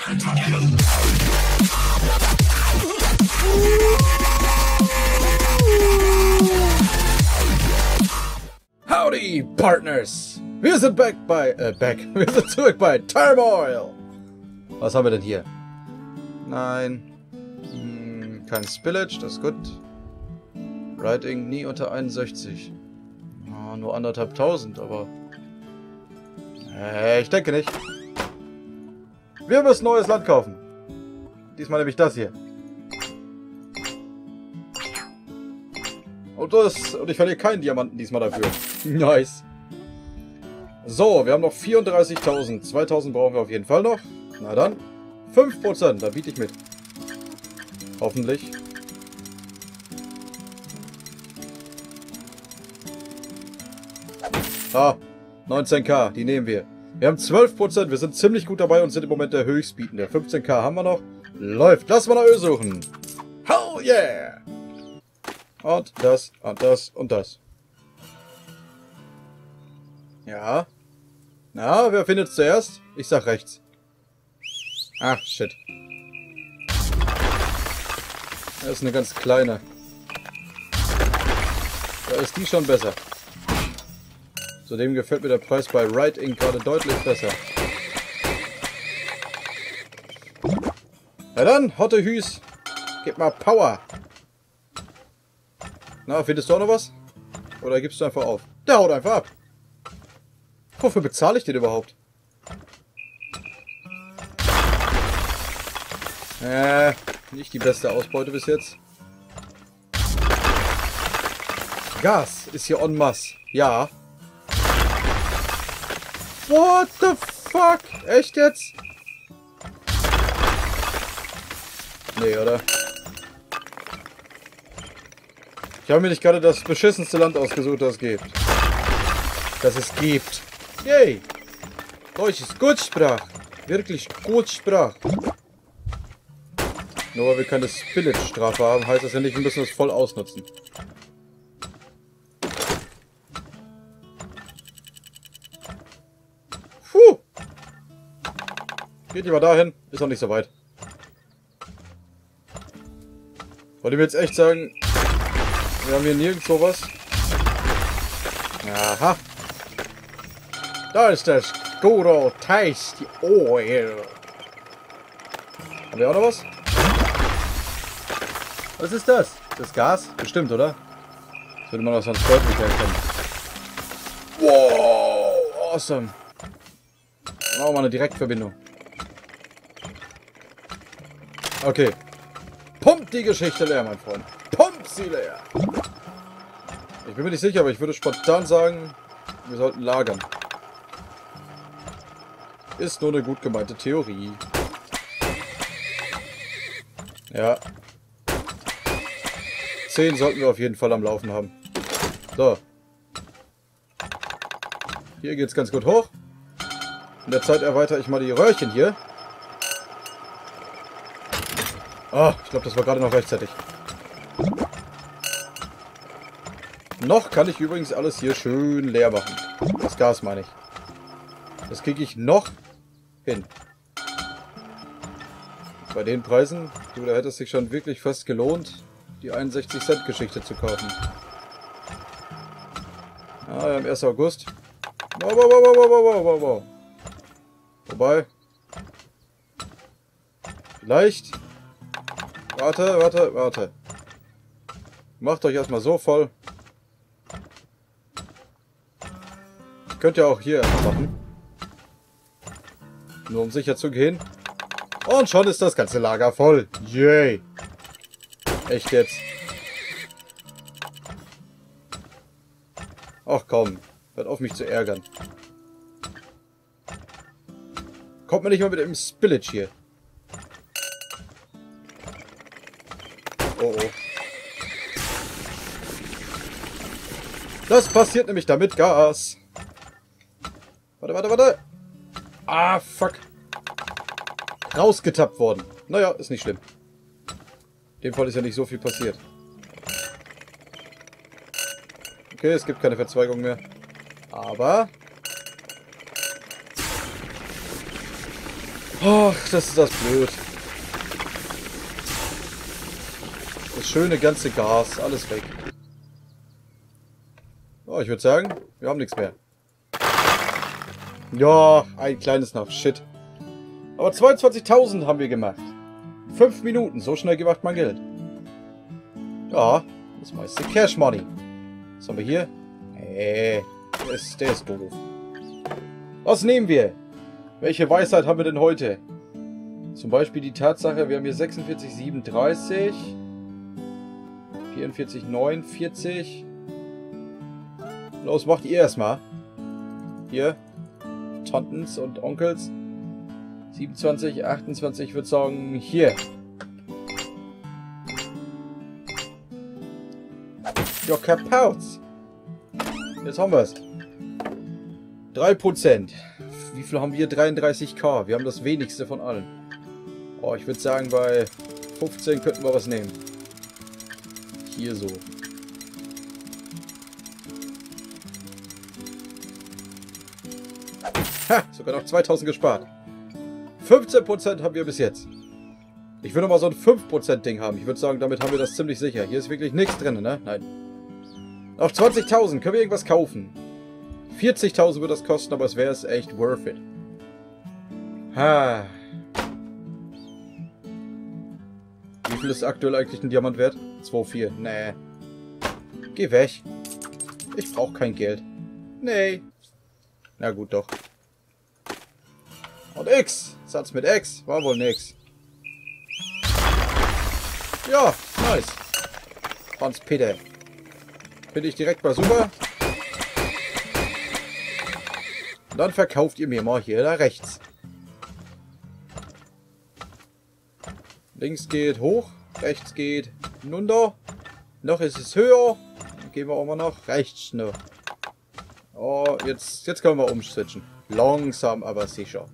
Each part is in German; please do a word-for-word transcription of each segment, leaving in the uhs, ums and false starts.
Howdy, Partners! Wir sind back bei, äh, back. Wir sind zurück bei Turmoil! Was haben wir denn hier? Nein. Hm, kein Spillage, das ist gut. Writing nie unter einundsechzig. Oh, nur anderthalb tausend, aber... Äh, ich denke nicht. Wir müssen neues Land kaufen. Diesmal nämlich das hier. Und, das, und ich verliere keinen Diamanten diesmal dafür. Nice. So, wir haben noch vierunddreißigtausend. zweitausend brauchen wir auf jeden Fall noch. Na dann. fünf Prozent, da biete ich mit. Hoffentlich. Ah, neunzehn K, die nehmen wir. Wir haben zwölf Prozent, wir sind ziemlich gut dabei und sind im Moment der Höchstbietende. fünfzehn K haben wir noch. Läuft, lass mal nach Öl suchen. Hell yeah! Und das, und das, und das. Ja. Na, wer findet es zuerst? Ich sag rechts. Ach, shit. Das ist eine ganz kleine. Da ist die schon besser. Zudem gefällt mir der Preis bei Right Ink gerade deutlich besser. Na dann, Hotte Hüß, gib mal Power. Na, findest du auch noch was? Oder gibst du einfach auf? Der haut einfach ab. Wofür bezahle ich den überhaupt? Äh, nicht die beste Ausbeute bis jetzt. Gas ist hier en masse. Ja. What the fuck? Echt jetzt? Nee, oder? Ich habe mir nicht gerade das beschissenste Land ausgesucht, das es gibt. Das es gibt. Yay! Deutsch ist Gutsprach. Wirklich Gutsprach. Nur weil wir keine Spillage-Strafe haben, heißt das ja nicht, wir müssen das voll ausnutzen. Puh! Geht lieber dahin, ist noch nicht so weit. Wollt ihr mir jetzt echt sagen, wir haben hier nirgendwo was? Aha. Da ist das Good Old Tasty Oil. Haben wir auch noch was? Was ist das? Das Gas? Bestimmt, oder? Das würde man auch sonst deutlich erkennen. Wow! Awesome. Machen wir mal eine Direktverbindung. Okay. Pump die Geschichte leer, mein Freund. Pump sie leer. Ich bin mir nicht sicher, aber ich würde spontan sagen, wir sollten lagern. Ist nur eine gut gemeinte Theorie. Ja. zehn sollten wir auf jeden Fall am Laufen haben. So. Hier geht's ganz gut hoch. In der Zeit erweitere ich mal die Röhrchen hier. Ah, ich glaube, das war gerade noch rechtzeitig. Noch kann ich übrigens alles hier schön leer machen. Das Gas meine ich. Das kriege ich noch hin. Bei den Preisen, du, da hätte es sich schon wirklich fast gelohnt, die einundsechzig Cent Geschichte zu kaufen. Ah, ja, am ersten August. Wow, wow, wow, wow, wow, wow, wow. Wobei. Vielleicht. Warte, warte, warte. Macht euch erstmal so voll. Könnt ihr auch hier machen. Nur um sicher zu gehen. Und schon ist das ganze Lager voll. Yay. Echt jetzt. Ach komm. Hört auf mich zu ärgern. Kommt mir nicht mal mit dem Spillage hier. Oh oh. Das passiert nämlich damit Gas. Warte, warte, warte. Ah, fuck. Rausgetappt worden. Naja, ist nicht schlimm. In dem Fall ist ja nicht so viel passiert. Okay, es gibt keine Verzweigung mehr. Aber... Ach, das ist das blöd. Das schöne ganze Gas, alles weg. Oh, ich würde sagen, wir haben nichts mehr. Ja, ein kleines noch. Shit. Aber zweiundzwanzigtausend haben wir gemacht. Fünf Minuten, so schnell gemacht man Geld. Ja, das meiste Cash Money. Was haben wir hier? Hey, der ist, der ist doof. Was nehmen wir? Welche Weisheit haben wir denn heute? Zum Beispiel die Tatsache, wir haben hier sechsundvierzig siebenunddreißig, vierundvierzig neunundvierzig. Los, macht ihr erstmal. Hier, Tantens und Onkels. siebenundzwanzig, achtundzwanzig, ich würde sagen, hier. Ja, kapauz. Jetzt haben wir es. drei Prozent. Wie viel haben wir? dreiunddreißigtausend. Wir haben das wenigste von allen. Oh, ich würde sagen, bei fünfzehn könnten wir was nehmen. Hier so. Ha, sogar noch zweitausend gespart. fünfzehn Prozent haben wir bis jetzt. Ich würde mal so ein fünf Prozent Ding haben. Ich würde sagen, damit haben wir das ziemlich sicher. Hier ist wirklich nichts drin, ne? Nein. Auf zwanzigtausend können wir irgendwas kaufen. vierzigtausend wird das kosten, aber es wäre es echt worth it. Ha. Wie viel ist aktuell eigentlich ein Diamant wert? zwei Komma vier. Nee. Geh weg. Ich brauche kein Geld. Nee. Na gut, doch. Und X. Satz mit X. War wohl nix. Ja, nice. Hans Peter. Finde ich direkt mal super. Und dann verkauft ihr mir mal hier da rechts. Links geht hoch, rechts geht runter. Noch ist es höher. Dann gehen wir auch mal nach rechts noch. Oh, jetzt, jetzt können wir umswitchen. Langsam, aber sicher.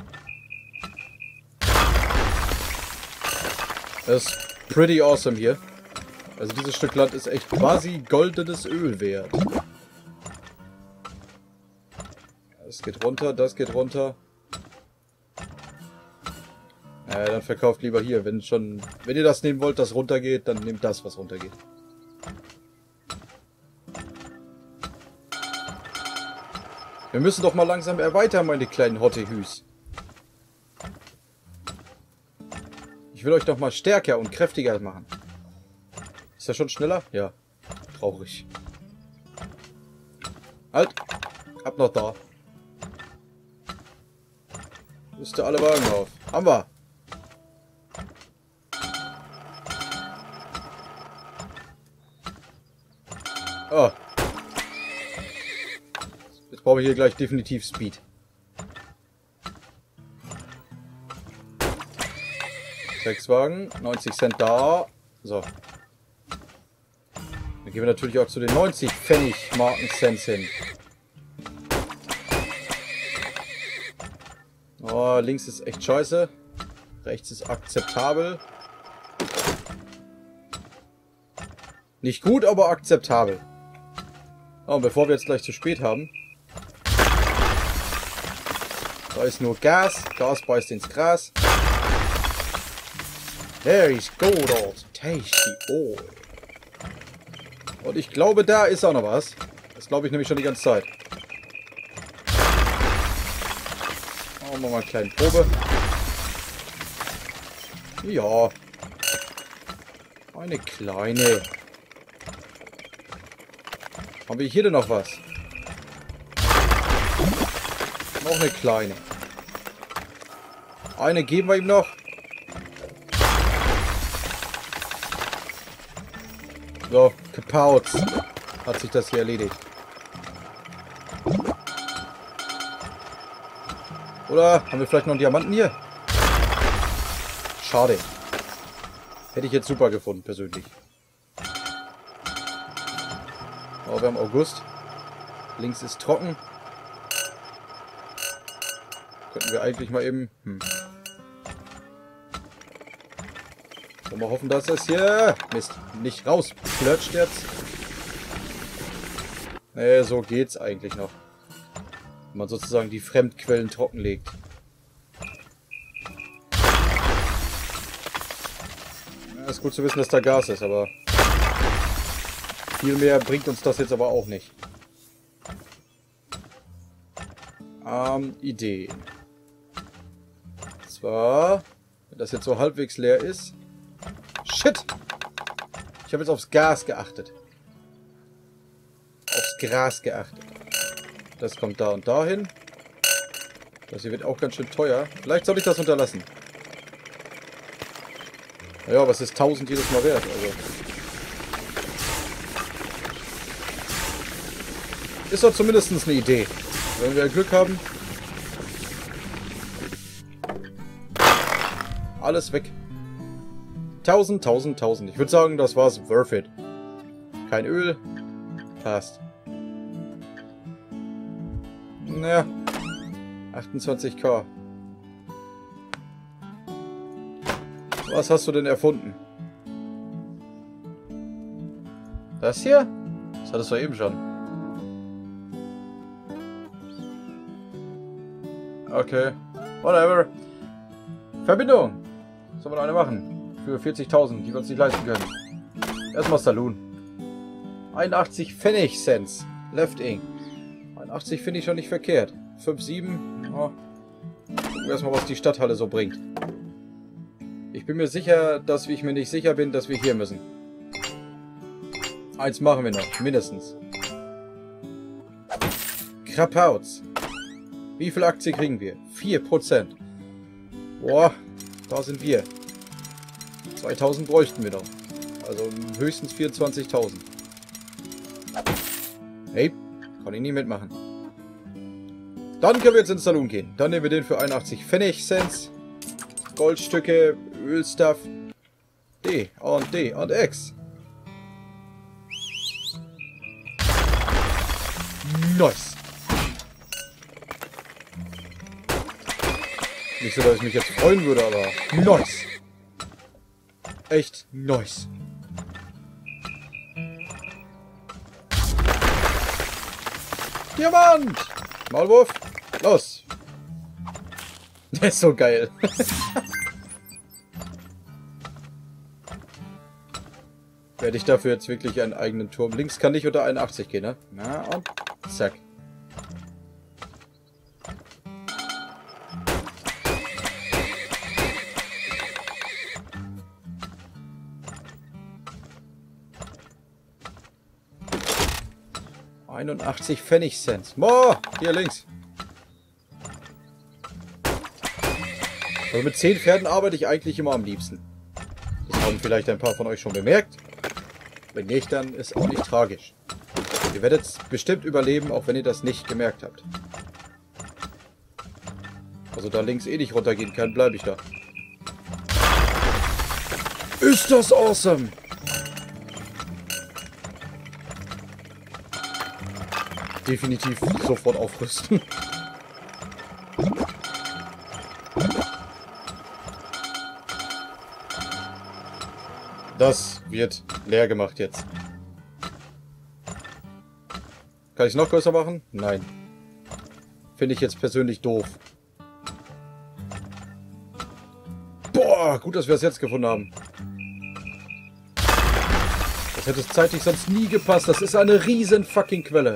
Das ist pretty awesome hier. Also dieses Stück Land ist echt quasi goldenes Öl wert. Das geht runter, das geht runter. Äh, dann verkauft lieber hier. Wenn schon, wenn ihr das nehmen wollt, das runtergeht, dann nehmt das, was runtergeht. Wir müssen doch mal langsam erweitern, meine kleinen Hottehüs. Ich will euch doch mal stärker und kräftiger machen. Ist das schon schneller? Ja. Traurig. Halt. Ab noch da. Rüste alle Wagen auf. Haben wir. Oh. Jetzt brauchen wir hier gleich definitiv Speed. Sechs Wagen. neunzig Cent da. So. Dann gehen wir natürlich auch zu den neunzig Pfennig Marken Cent hin. Oh, links ist echt scheiße. Rechts ist akzeptabel. Nicht gut, aber akzeptabel. Oh, und bevor wir jetzt gleich zu spät haben. Da ist nur Gas. Gas beißt ins Gras. There is gold old tasty oil. Und ich glaube, da ist auch noch was. Das glaube ich nämlich schon die ganze Zeit. Machen wir mal eine kleine Probe. Ja. Eine kleine. Haben wir hier denn noch was? Noch eine kleine. Eine geben wir ihm noch. So, kapauz. Hat sich das hier erledigt. Oder haben wir vielleicht noch einen Diamanten hier? Schade. Hätte ich jetzt super gefunden, persönlich. Aber wir haben August. Links ist trocken. Könnten wir eigentlich mal eben... Hm. Wollen wir hoffen, dass es hier... Mist, nicht rausflutscht jetzt. Nee, so geht's eigentlich noch. Wenn man sozusagen die Fremdquellen trockenlegt. ist gut zu wissen, dass da Gas ist, aber viel mehr bringt uns das jetzt aber auch nicht. Ähm, Idee. Zwar, wenn das jetzt so halbwegs leer ist. Shit! Ich habe jetzt aufs Gas geachtet. Aufs Gras geachtet. Das kommt da und dahin. Das hier wird auch ganz schön teuer. Vielleicht soll ich das unterlassen. Ja, aber es ist tausend jedes Mal wert. Also. Ist doch zumindest eine Idee. Wenn wir Glück haben. Alles weg. tausend, tausend, tausend. Ich würde sagen, das war's. Worth it. Kein Öl. Passt. Naja. achtundzwanzigtausend. Was hast du denn erfunden? Das hier? Das hattest du eben schon. Okay. Whatever. Verbindung. Sollen wir noch eine machen? Für vierzigtausend, die wir uns nicht leisten können. Erstmal Saloon. einundachtzig Pfennig Cents. Left Ink. einundachtzig finde ich schon nicht verkehrt. fünf, sieben. Oh. Gucken wir erstmal, was die Stadthalle so bringt. Ich bin mir sicher, dass ich mir nicht sicher bin, dass wir hier müssen. Eins machen wir noch. Mindestens. Krapauz. Wie viel Aktie kriegen wir? vier Prozent. Boah, da sind wir. zweitausend bräuchten wir noch. Also höchstens vierundzwanzigtausend. Hey, kann ich nie mitmachen. Dann können wir jetzt ins Saloon gehen. Dann nehmen wir den für einundachtzig Pfennig Cents. Goldstücke, Ölstuff. D und D und X. Nice. Nicht so, dass ich mich jetzt freuen würde, aber nice. Echt nice. Diamant! Maulwurf, los! Der ist so geil. Werde ich dafür jetzt wirklich einen eigenen Turm? Links kann nicht unter einundachtzig gehen, ne? Na und zack. einundachtzig Pfennig Cents. Boah, hier links. Also mit zehn Pferden arbeite ich eigentlich immer am liebsten. Das haben vielleicht ein paar von euch schon bemerkt. Wenn nicht, dann ist auch nicht tragisch. Ihr werdet es bestimmt überleben, auch wenn ihr das nicht gemerkt habt. Also da links eh nicht runtergehen kann, bleibe ich da. Ist das awesome! Definitiv sofort aufrüsten. Das wird leer gemacht jetzt. Kann ich es noch größer machen? Nein. Finde ich jetzt persönlich doof. Boah, gut, dass wir es jetzt gefunden haben. Das hätte es zeitlich sonst nie gepasst. Das ist eine riesen fucking Quelle.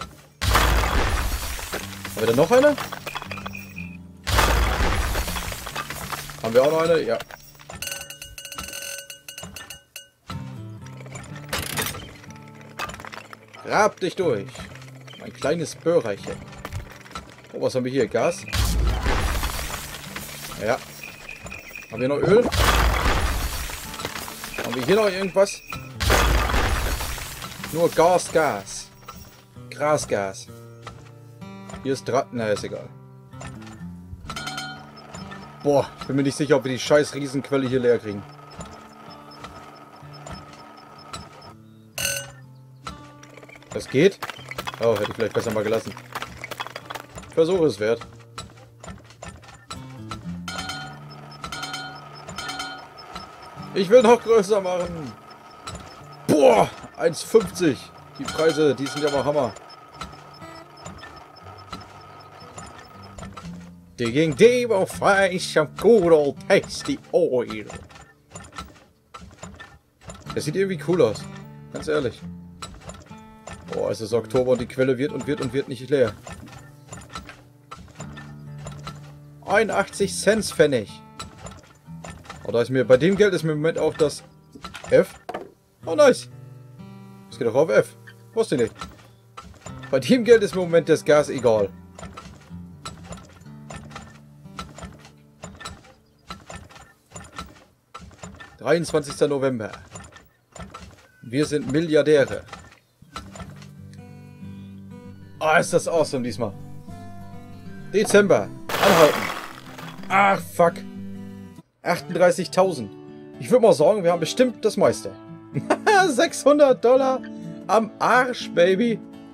Haben wir da noch eine? Haben wir auch noch eine? Ja. Grab dich durch. Mein kleines Böhrerchen. Oh, was haben wir hier? Gas? Ja. Haben wir noch Öl? Haben wir hier noch irgendwas? Nur Gas, Gas. Grasgas. Hier ist Draht. Na, ist egal. Boah, ich bin mir nicht sicher, ob wir die scheiß Riesenquelle hier leer kriegen. Das geht? Oh, hätte ich vielleicht besser mal gelassen. Versuche es wert. Ich will noch größer machen. Boah, eins fünfzig. Die Preise, die sind ja mal Hammer. Digging deep will find some good old tasty oil. Das sieht irgendwie cool aus. Ganz ehrlich. Boah, es ist Oktober und die Quelle wird und wird und wird nicht leer. einundachtzig Cent Pfennig. Oh, da ist mir, bei dem Geld ist mir im Moment auch das F. Oh, nice. Das geht doch auf F. Wusste ich nicht. Bei dem Geld ist mir im Moment das Gas egal. dreiundzwanzigster November. Wir sind Milliardäre. Ah, ist das awesome diesmal. Dezember. Anhalten. Ach, fuck. achtunddreißigtausend. Ich würde mal sagen, wir haben bestimmt das meiste. sechshundert Dollar am Arsch, Baby.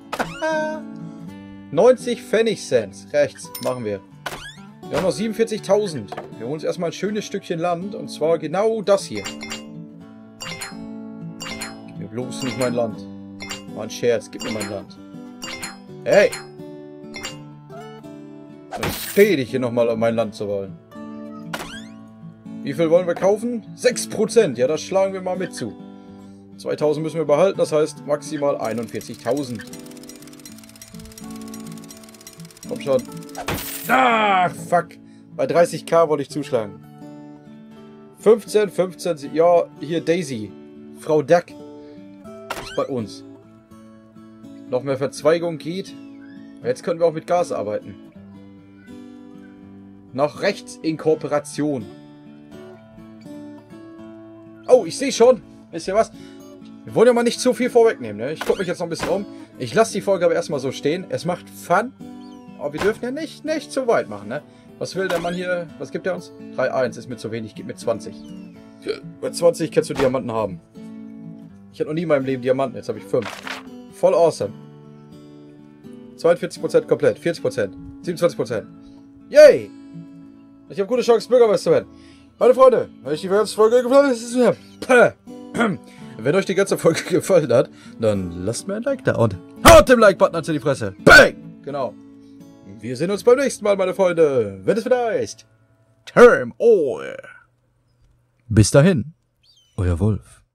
neunzig Pfennig Cent. Rechts. Machen wir. Wir haben noch siebenundvierzigtausend. Wir holen uns erstmal ein schönes Stückchen Land. Und zwar genau das hier. Gib mir bloß nicht mein Land. War ein Scherz. Gib mir mein Land. Hey! Ich stehe dich hier nochmal, um mein Land zu wollen. Wie viel wollen wir kaufen? sechs Prozent. Ja, das schlagen wir mal mit zu. zweitausend müssen wir behalten. Das heißt maximal einundvierzigtausend. Komm schon. Ah, fuck. Bei dreißigtausend wollte ich zuschlagen. fünfzehn, fünfzehn. Ja, hier Daisy. Frau Duck. Ist bei uns. Noch mehr Verzweigung geht. Jetzt können wir auch mit Gas arbeiten. Nach rechts in Kooperation. Oh, ich sehe schon. Wisst ihr was? Wir wollen ja mal nicht zu viel vorwegnehmen, ne? Ich gucke mich jetzt noch ein bisschen um. Ich lasse die Folge aber erstmal so stehen. Es macht Fun. Aber wir dürfen ja nicht, nicht zu weit machen, ne? Was will der Mann hier? Was gibt er uns? drei eins ist mir zu wenig. Gib mir zwanzig. Bei zwanzig kannst du Diamanten haben. Ich hatte noch nie in meinem Leben Diamanten. Jetzt habe ich fünf. Voll awesome. zweiundvierzig Prozent komplett. vierzig Prozent. siebenundzwanzig Prozent. Yay! Ich habe gute Chance, Bürgermeister zu werden. Meine Freunde, wenn euch die ganze Folge gefallen hat, wenn euch die ganze Folge gefallen hat, dann lasst mir ein Like da und haut dem Like-Button an die Fresse. Bang! Genau. Wir sehen uns beim nächsten Mal, meine Freunde, wenn es wieder heißt Term Oil. Bis dahin, euer Wolf.